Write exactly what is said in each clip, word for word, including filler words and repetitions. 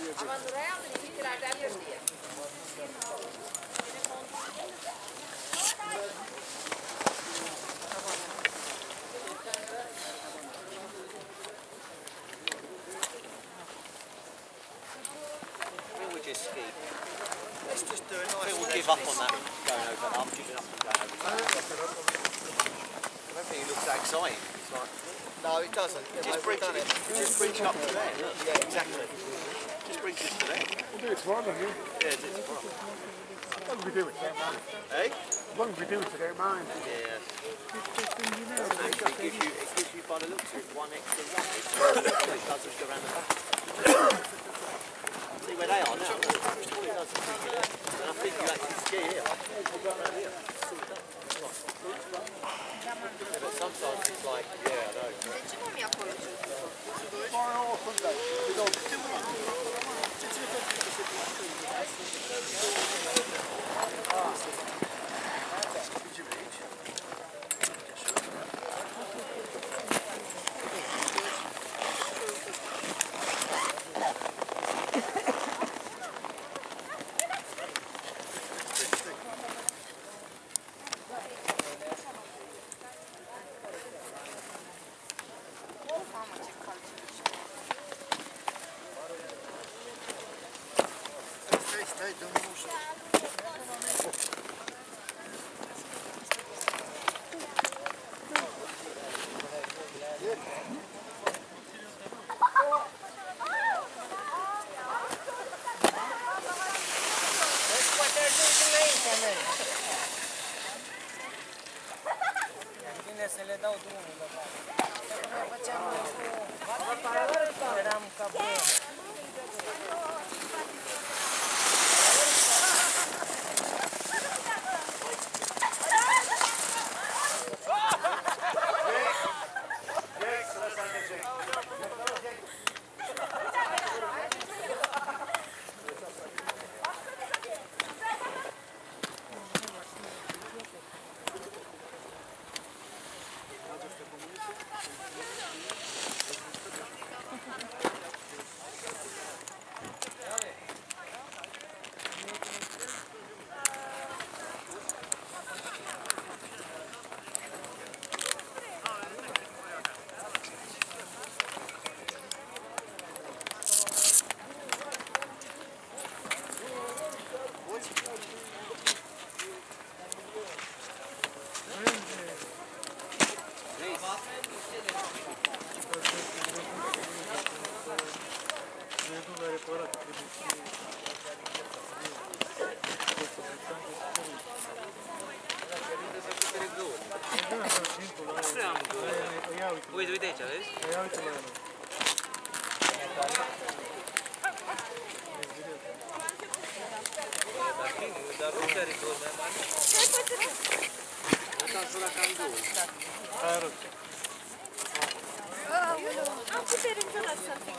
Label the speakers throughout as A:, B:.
A: Ama Nuray abla bizimkilerden bir diye.
B: Let's just do a nice. I think we'll give up on that going over. I'm giving up on going over. I don't think it looks that exciting. It's like,
C: no, it doesn't.
B: It just brings it. It just brings you up to there. Look.
C: Yeah, exactly.
B: It just brings you to there.
D: We'll do it tomorrow, don't you?
B: Yeah, it's tomorrow.
D: As long as we do it, don't mind.
B: Hey?
D: As long as we do it, I don't mind.
B: Yeah. Actually, it gives you, it gives you by the looks of it, one extra one. It does just go around the back. See where they are now? All it does is bring you there. And I think you actually ski here. Around here. Yeah, but sometimes it's like, yeah, I know.
A: De ce nu mi acolo?
E: Bine să le dau drumul de fapt. Noi făceam cu... Eram ca băie. Uite, uite aici, vezi?
D: Ia uite la el.
E: Dar nu chiar e două mai mari. Asta sura cam două.
D: Aia rog.
A: Am putere înțeles să fim.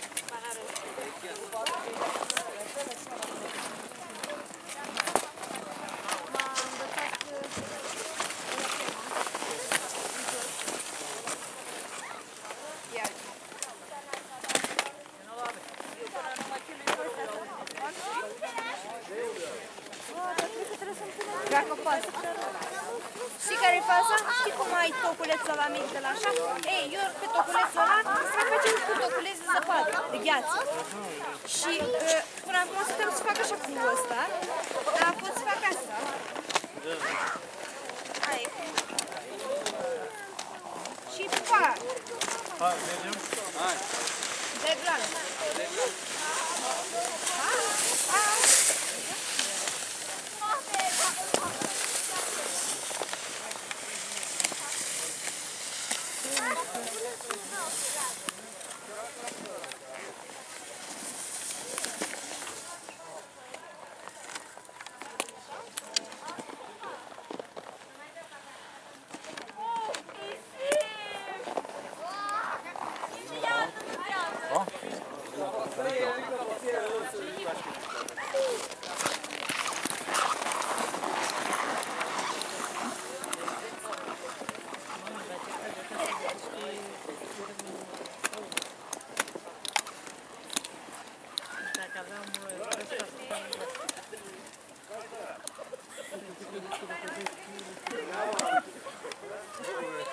F: Joacă pasă. Știi care e faza? Știi cum ai toculețul ăla mic de la așa? Ei, eu pe toculețul ăla să facem cu toculeț de zăpadă, de gheață. Și uh, până acum stăm să fac așa cu ăsta, dar pot să fac asta. Hai. Și fac.
D: Hai, mergem?
B: Hai.
F: De glan. Hai. Hai.
E: Thank you.